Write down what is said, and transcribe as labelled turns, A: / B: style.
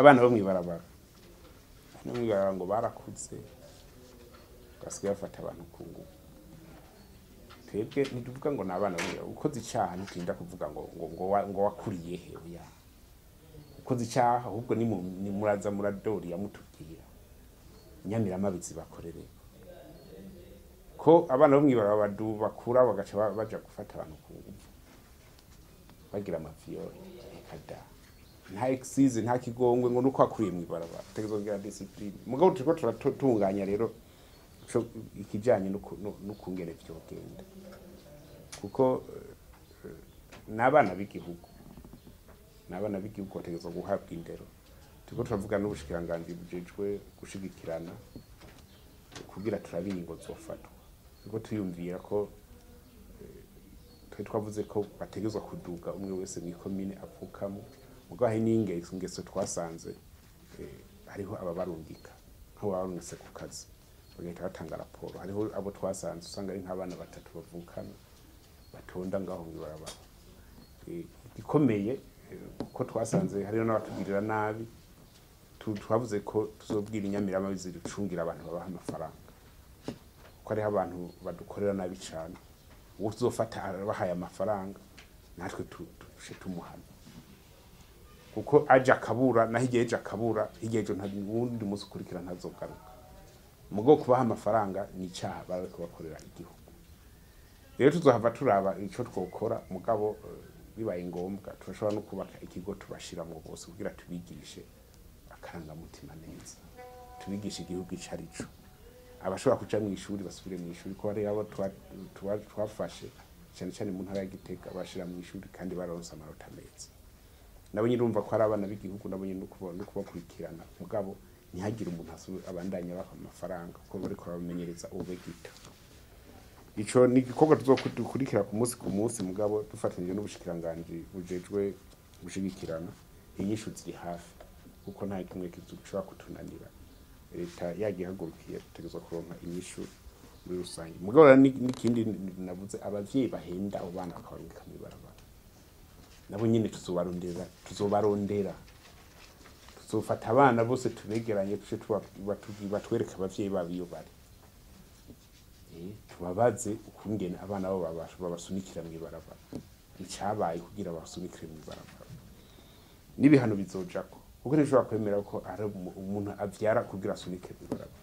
A: abana bo mw'ibarabara no mw'ibarabara ngo barakuze basigaye bafata abantu ku nguvu twebwe ntiduvuga ngo n'abana ukoze icyaha ntitinda kuvuga ngo wakuriye he oya ukoze icyaha ahubwo ni muraza muradori yamutubwira inyamiramabizi bakorere ko abana bo mw'ibarabara bakura bagaca baja gufata abantu ku nguvu bagira amafiyori kada nta excuse nta kigongwe ngo nuko akuriye mw'ibarabara tegezongera discipline mugabo turiko turatunganya rero ikijanye n'ukungene vyogenda kuko n'abana b'igihugu bategezwa guhabwa indero turiko turavuga n'ubushikiranganji bujejwe gushigikirana kugira turabiye ngo zofatwa turiko tuyumvira ko twavuze ko bategezwa kuduga umwe wese mw'ikomine avukamo mugabo hari n'ingeso twasanze hariho ababarungika nk'abarungitse ku kazi bagahita batanga raporo hariho abo twasanze usanga ari nk'abana batatu bavukana batonda ngaho mw'ibarabara ikomeye kuko twasanze hariho n'abatugirira nabi twavuze ko tuzobwira inyamiramabizi ducungira abantu babaha amafaranga ko hariho abantu badukorera nabi cyane uwo tuzofata bahaye amafaranga natwe tushe tumuhana kuko aje akabura naho igihe ejo akabura igihe ejo nta wundi munsi ukurikira ntazogaruka mugo kubaha amafaranga ni icyaha bariko bakorera igihugu rero tuzohava turaba ico twokora mugabo bibaye ngombwa turashobora no kubaka ikigo tubashiramwo bose kugira tubigishe akarangamutima neza tubigishe igihugu icarico abashobora kuja mw'ishuri basubire mw'ishuri ko hari abo twafashe cyane cyane mu ntara ya Gitega bashira mw'ishuri kandi baronse amanota meza nabo nyirumva ko ari abana b'igihugu nabo nyine no kubakurikirana mugabo ntihagire umuntu abandanya baha amafaranga kuko bariko babamenyereza ubegita ico ni igikorwa tuzokurikira ku munsi mugabo dufatanyije n'ubushikiranganji bujejwe gushigikirana inyishu ziri hafi kuko nta kimwe kizoshobora kutunanira leta yagihagurukiye tutegezwa kuronka inyishu muri rusange mugabo n'ikindi navuze abavyeyi bahenda abo bana bakabarungika mw'ibarabara nabo nyine tuzobarondera tuzofata abana bose tubegeranye tuce batwereka abavyeyi babo iyo bari tubabaze ukungene abana babo babasunikira mw'ibarabara icabaye kugira babasunikire mw'ibarabara n'ibihano bizojako kuko ntishobora kwemera ko ari umuntu avyara kugira asunike mw'ibarabara